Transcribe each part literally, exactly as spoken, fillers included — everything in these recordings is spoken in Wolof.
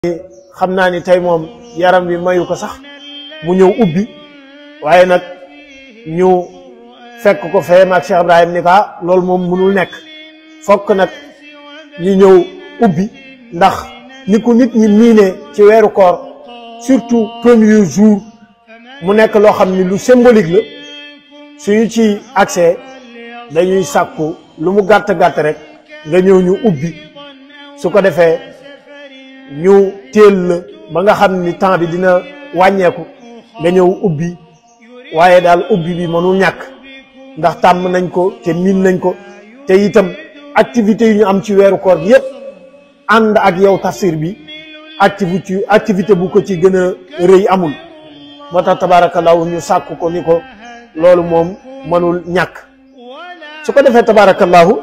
xam naa ni tey moom yaram wi mayu ko sax mu ñëw ubbi waaye nag ñu fekk ko fee maag Cheikh Ibrahim ni ka loolu moom mënul nekk fokk nag ñu ñëw ubbi ndax ni ko nit ñi miine ci weeru koor surtout premier jour mu nekk loo xam ni lu symbolique la suñu ci accès dañuy sàkku lu mu gàtt gàtt rek nga ñëw ñu ubbi su ko defee ñu teel la ba nga xam ni temps bi dina wàññeeku nga ñëw ubbi waaye daal ubbi bi mënul ñàkk ndax tàmm nañ ko te miin nañ ko te itam activité yu ñu am ci weeru koor bi yépp ànd ak yow tafsir bi activité activité bu ko ci gën a rëy amul moo tax tabaarakallaahu ñu sàkk ko ni ko loolu moom mënul ñàkk su ko defee tabaarakallaahu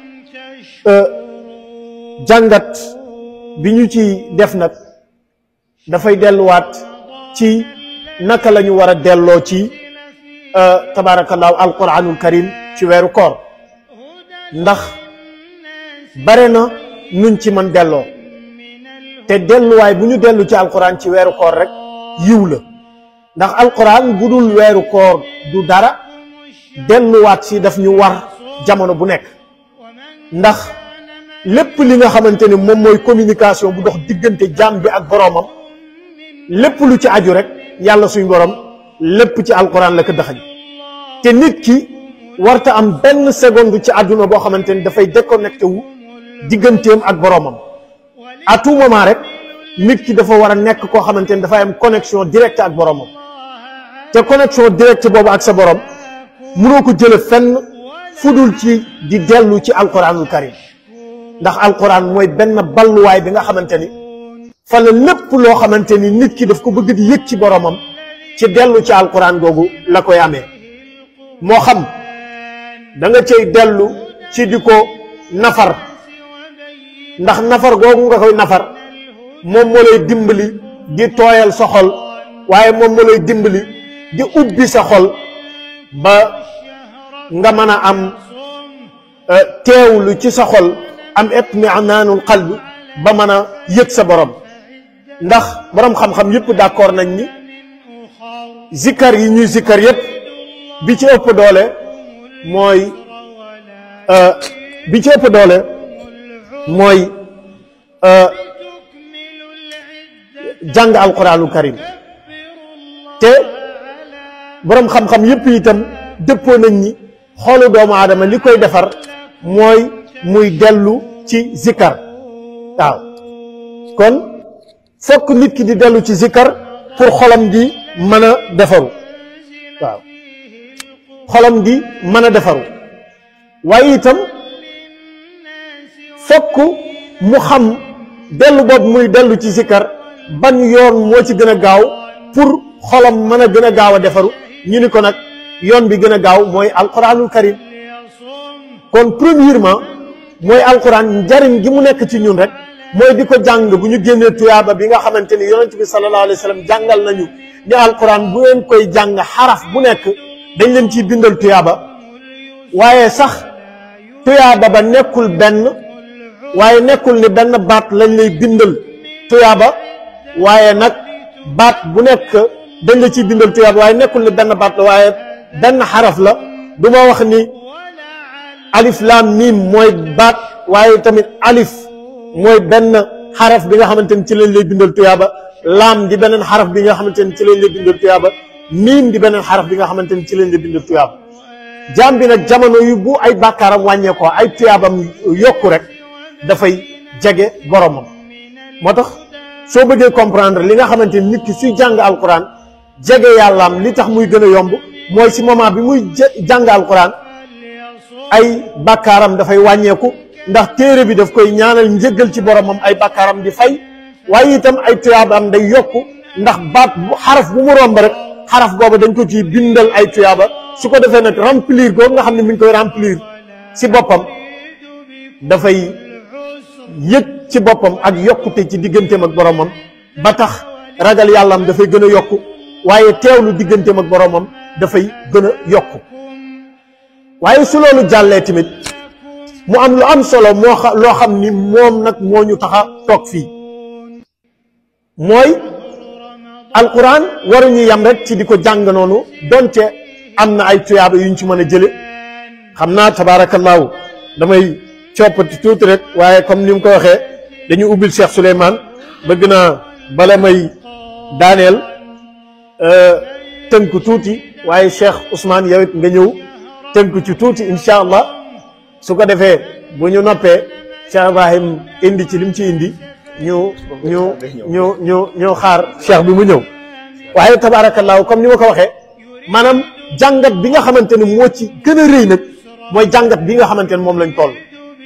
jàngat bi ñu ci def nag dafay delluwaat ci naka la ñu war a delloo ci tabaarakallaahu alquranul karim ci weeru koor ndax bare na nuñ ci mën delloo te delluwaay bu ñu dellu ci alquran ci weeru koor rek yiw la ndax alquran bu dul weeru koor du dara delluwaat si daf ñu war jamono bu nekk ndax lépp li nga xamante ni moom mooy communication bu dox diggante jaam bi ak boroomam lépp lu ci aju rek yàlla suñ borom lépp ci alquran la ko daxañ te nit ki warta am benn seconde ci àdduna boo xamante ni dafay déconnecté wu digganteem ak boroomam à tout moment rek nit ki dafa war a nekk koo xamante ni dafay am connexion directe ak boroomam te connexion directe boobu ak sa borom mënoo ko jële fenn fudul ci di dellu ci alquranul karim ndax alquran mooy benn balluwaay bi nga xamante ni fa la lépp loo xamante ni nit ki daf ko bëgg di yëg ci boromam ci dellu ci alquran googu la koy amee moo xam da nga cay dellu ci di ko nafar ndax nafar googu nga koy nafar moom moo lay dimbali di tooyal sa xol waaye moom moo lay dimbali di ubbi sa xol ba nga mën a am teewlu ci sa xol am itminaanul qalb ba mën a yëg sa borom ndax borom xam-xam yëpp d'accord nañ ni zikkar yi ñuy zikkar yëpp bi ci ëpp doole mooy bi ci ëpp doole mooy jàng alquranul karim te borom xam-xam yëpp itam dëppoo nañ ni xoolu doomu aadama li koy defar mooy muy dellu ci zikkar waaw kon fokk nit ki di dellu ci zikkar pour xolam di mën a defaru waaw xolam di mën a defaru waaye itam fokk mu xam dellu boobu muy dellu ci zikkar ban yoon moo ci gën a gaaw pour xolam mën a gën a gaaw a defaru ñu ni ko nag yoon bi gën a gaaw mooy alquranul karim kon premièrement mooy alquran njariñ gi mu nekk ci ñun rek mooy di ko jàng bu ñu génnee tuyaaba bi nga xamante ni yonent bi sallallahu alayhi wa sallam jàngal nañu ni alquran bu ngeen koy jàng xaraf bu nekk dañ leen ciy bindal tuyaaba waaye sax tuyaaba ba nekkul benn waaye nekkul ni benn baat lañ lay bindal tuyaaba waaye nag baat bu nekk dañ la ciy bindal tuyaaba waaye nekkul ni benn baat la waaye benn xaraf la du ma wax ni alif laam miim mooy baat waaye tamit alif mooy benn xaraf bi nga xamante ni ci lañ lay bindal tuyaaba laam di beneen xaraf bi nga xamante ni ci lañ lay bindal tuyaaba miim di beneen xaraf bi nga xamante ni ci lañ lay bindal tuyaaba jaam bi nag jamono yu bu ay bàkkaaram wàññeekoo ay tuyaabam yokku rek dafay jege boromam moo tax soo bëggee comprendre li nga xamante ni nit ki suy jàng alquran jege yàllaam li tax muy gën a yomb mooy si moment bi muy jàng alquran ay bàkkaaram dafay wàññeeku ndax téere bi daf koy ñaanal njëggal ci boromam ay bàkkaaram di fay waaye itam ay tuyaabam day yokku ndax baat bu xaraf bu mu romb rek xaraf booba dañ ko ci bindal ay tuyaaba su ko defee nag remplir googu nga xam ne mi ngi koy remplir si boppam dafay yëg ci boppam ak yokkute ci digganteem ak boromam ba tax ragal yàllaam dafay gën a yokku waaye teewlu digganteem ak boromam dafay gën a yokku waaye su loolu jàllee tamit mu am lu am solo moo xa loo xam ni moom nag moo ñu tax a toog fii mooy alquran waruñu yam rek ci di ko jàng noonu donte am na ay tuyaaba yuñ ci mën a jële xam naa tabaarakallaahu damay coppati tuuti rek waaye comme ni mu ko waxee dañu ubbil Cheikh Souleymane bëgg naa bala may daaneel tënk tuuti waaye Cheikh Ousmane yow it nga ñëw tënk ci tuuti incha allah su ko defee bu ñu noppee Cheikh Ibrahim indi ci lim ci indi ñu ñu ñu ñu ñu xaar Cheikh bi mu ñëw waaye tabaarakallaahu comme ni ma ko waxee maanaam jàngat bi nga xamante ni moo ci gën a rëy nag mooy jàngat bi nga xamante ni moom lañ toll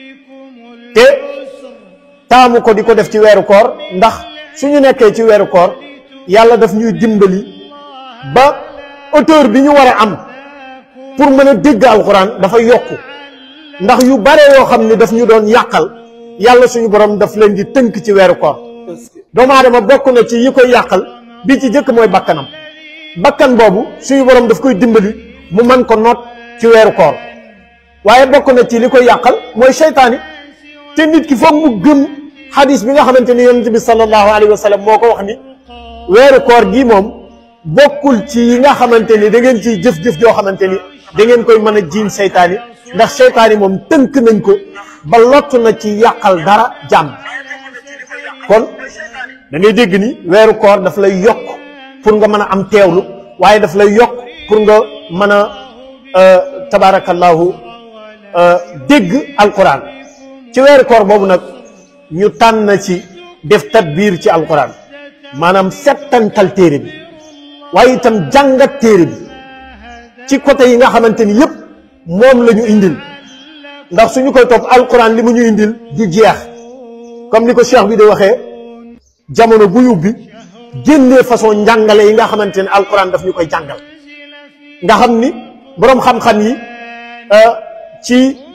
te taamu ko di ko def ci weeru koor ndax suñu nekkee ci weeru koor yàlla daf ñuy dimbali ba auteur bi ñu war a am pour mën a dégg alxuraan dafa yokku ndax yu bare yoo xam ne daf ñu doon yàqal yàlla suñu borom daf leen di tënk ci weeru koor doomu aadama bokk na ci yi koy yàqal bi ci jëkk mooy bakkanam bakkan boobu suñu borom daf koy dimbali mu mën ko noot ci weeru koor waaye bokk na ci li koy yàqal mooy seytaani te nit ki foog mu gëm xadis bi nga xamante ni yonent bi sallallahu alayhi wa sallam moo ko wax ni weeru koor gi moom bokkul ci yi nga xamante ni da ngeen ciy jëf-jëf joo xamante ni da ngeen koy mën a jiiñ seytaani ndax seytaani moom tënk nañ ko ba lott na ci yàqal dara jàmm kon da ngay dégg ni weeru koor daf lay yokk pour nga mën a am teewlu waaye daf lay yokk pour nga mën a tabaarakallahu dégg alquran ci weeru koor boobu nag ñu tànn ci def tadbiir ci alquran maanaam settantal téere bi waaye itam jàngat téere bi ci côté yi nga xamante ni yëpp moom la ñu indil ndax suñu koy topp alquran li mu ñu indil du jeex comme ni ko cheikh bi di waxee jamono bu yubbi génnee façon njàngale yi nga xamante ne alquran daf ñu koy jàngal nga xam ni boroom xam-xam yi ci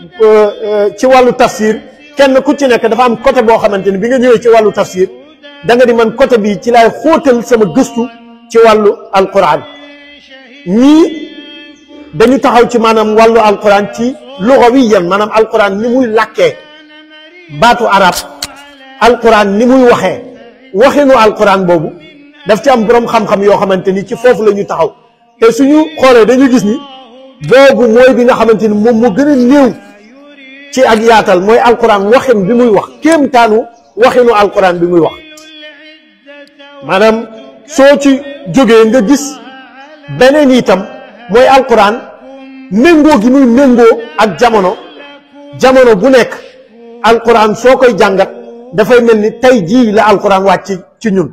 ci wàllu tafsir kenn ku ci nekk dafa am côté boo xamante ni bi nga ñëwee ci wàllu tafsir da nga di man côté bi ci laay xóotal sama gëstu ci wàllu alquran ñii dañu taxaw ci maanaam wàllu alquran ci lugawiyan maanaam alquran ni muy làkkee baatu arab alquran ni muy waxee waxinu alquran boobu daf ci am boroom xam-xam yoo xamante ni ci foofu la ñu taxaw te suñu xoolee dañu gis ni boobu mooy bi nga xamante ni moom moo gën a néew ci ak yaatal mooy alquran waxin bi muy wax kéemtaanu waxinu alquran bi muy wax maanaam soo ci jógee nga gis beneen itam mooy alquran méngoo gi muy méngoo ak jamono jamono bu nekk alquran soo koy jàngat dafay mel ni tey jii la alquran wàcc ci ñun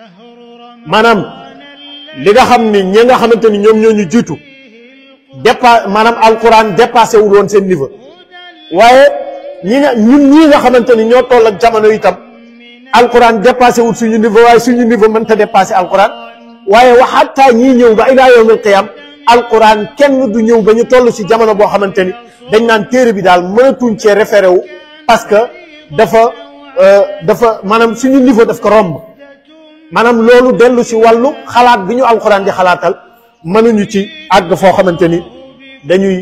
maanaam li nga xam ni ñi nga xamante ni ñoom ñoo ñu jiitu dépa maanaam alquran dépassé wul woon seen niveau waaye ñi nga ñun ñii nga xamante ni ñoo toll ak jamono itam alquran dépassé wul suñu niveau waaye suñu niveau mënta dépassé alquran waaye waxataa ñii ñëw ba ilaa yawmil qiyaam alquran kenn du ñëw ba ñu toll ci jamono boo xamante ni dañ naan téere bi daal mënatuñ cee référé wu parce que dafa dafa maanaam suñu niveau daf ko romb maanaam loolu dellu ci wàllu xalaat bi ñu alquran di xalaatal mënuñu ci àgg foo xamante ni dañuy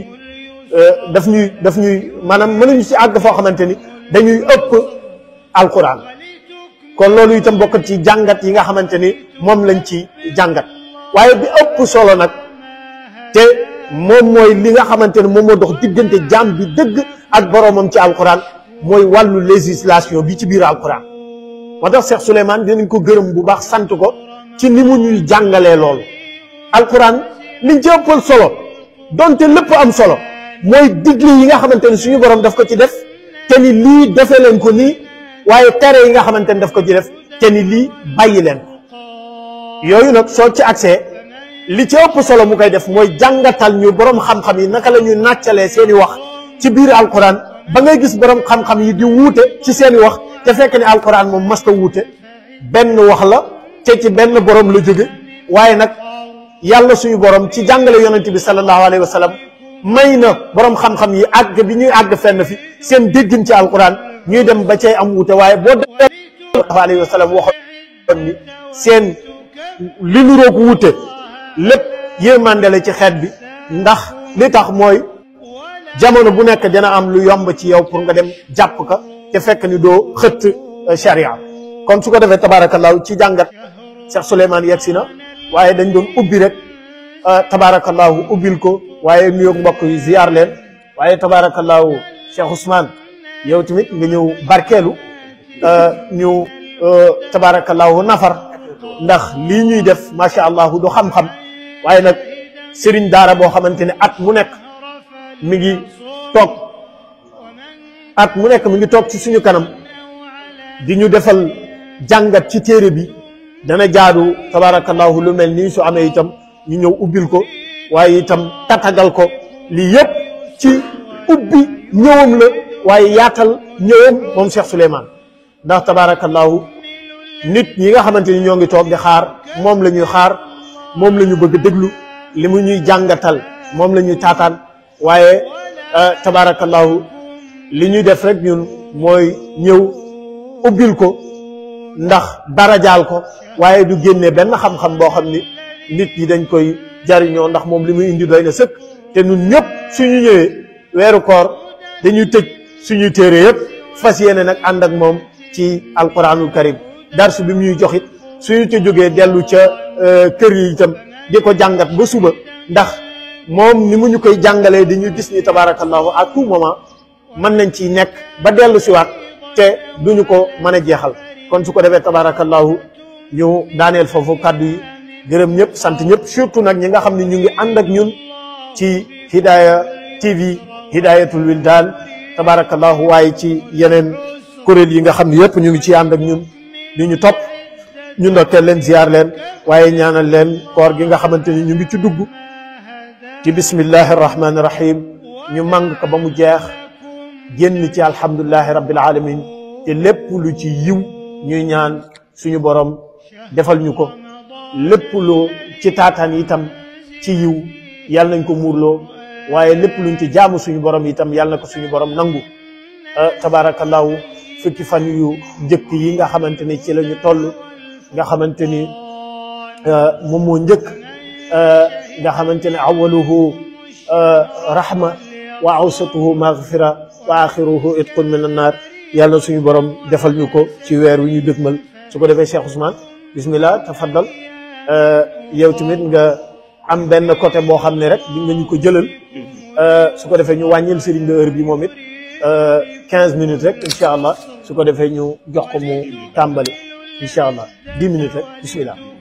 daf ñuy daf ñuy maanaam mënuñu ci àgg foo xamante ni dañuy ëpp alquran kon loolu itam bokk ci jàngat yi nga xamante ni moom lañ ci jàngat waaye bi ëpp solo nag te moom mooy li nga xamante ni moom moo dox diggante jaam bi dëgg ak boroomam ci alquran mooy wàllu législation bi ci biir alquran moo tax Cheikh Souleymane dinañ ko gërëm bu baax sant ko ci ni mu ñuy jàngalee loolu alquran liñ ci ëppal solo donte lépp am solo mooy digle yi nga xamante ni suñu borom daf ko ci def te ni lii defee leen ko nii waaye tere yi nga xamante ni daf ko ci def te ni lii bàyyi leen ko yooyu nag soo ci accès li ci ëpp solo mu koy def mooy jàngatal ñu borom xam-xam yi naka la ñuy nàccalee seeni wax ci biir alquran ba ngay gis borom xam-xam yi di wuute ci seeni wax te fekk ni alquran moom masta wuute benn wax la te ci benn borom la jóge waaye nag yàlla suñu borom ci jàngale yonent bi sallallahu alayhi wa sallam may na borom xam-xam yi àgg bi ñuy àgg fenn fi seen déggin ci alquran ñuy dem ba cay am wuute waaye boo demee sallallahu alayhi wa sallam waxoon ni seen li nu roog wuute lépp yërmande la ci xeet bi ndax li tax mooy jamono bu nekk dina am lu yomb ci yow pour nga dem jàpp ka te fekk ni doo xëtt sharia kon su ko defee tabaarakallaahu ci jàngat Cheikh Souleymane yegg si na waaye dañ doon ubbi rek tabaarakallaahu ubbil ko waaye nuyoog mbokk yi ziar leen waaye tabaarakallaahu Cheikh Ousmane yow tamit nga ñëw barkeelu ñu tabaarakallaahu nafar ndax lii ñuy def macha allah du xam-xam waaye nag sëriñ daara boo xamante ne at mu nekk mi ngi toog at mu nekk mi ngi toog ci suñu kanam di ñu defal jàngat ci téere bi dana jaadu tabaarakallaahu lu mel nii su amee itam ñu ñëw ubbil ko waaye itam tatagal ko lii yëpp ci ubbi ñëwam la waaye yaatal ñëwam moom Cheikh Souleymane ndax tabaarakallaahu nit ñi nga xamante ni ñoo ngi toog di xaar moom la ñuy xaar moom la ñu bëgg déglu li mu ñuy jàngatal moom la ñuy taataan waaye tabaarakallaahu li ñuy def rek ñun mooy ñëw ubbil ko ndax darajaal ko waaye du génne benn xam-xam boo xam ni nit ñi dañ koy jariñoo ndax moom li muy indi doy na sëkk te ñun ñëpp suñu ñëwee weeru koor dañuy tëj suñuy téere yëpp fas yéene nag ànd ak moom ci alquranul karim darsu bi mu ñuy joxit suñu ca jógee dellu ca kër yi itam di ko jàngat ba suba ndax moom ni mu ñu koy jàngalee di ñu gis ni tabarakallahu à tout moment mën nañ ci nekk ba dellu siwaat te duñu ko mën a jeexal kon su ko defee tabarakallahu ñu daaneel foofu kàddu yi gërëm ñëpp sant ñëpp surtout nag ñi nga xam ne ñu ngi ànd ak ñun ci Hidaya T V Hidayatul Wildan tabarakallahu waaye ci yeneen kuréel yi nga xam ne yëpp ñu ngi ci ànd ak ñun di ñu topp ñu ndokkeel leen ziar leen waaye ñaanal leen koor gi nga xamante ni ñu ngi ci dugg ci bismillahi rahmaani rahim ñu màng ko ba mu jeex génn ci alhamdulillahi rabbil alamin te lépp lu ci yiw ñuy ñaan suñu borom defal ñu ko lépp lu ci taataan itam ci yiw yàlla nañ ko muurloo waaye lépp luñ ci jaamu suñu borom itam yàlla na ko suñu borom nangu tabarakallahu fukki fan yu njëkk yi nga xamante ni ci la ñu toll nga xamante ni moom moo njëkk nga xamante ne awaluhu rahma wa awsatuhu maghfira wa axiruhu itqun min annaar yàlla suñu borom defal ñu ko ci weer wi ñu dëgmal su ko defee Cheikh Ousmane bismillah tafaddal yow tamit nga am benn côté boo xam ne rek di nga ñu ko jëlal su ko defee ñu wàññil sëriñ de heure bi moom it quinze minutes rek incha allah su ko defee ñu jox ko mu tàmbali incha allah dix minutes rek bismillah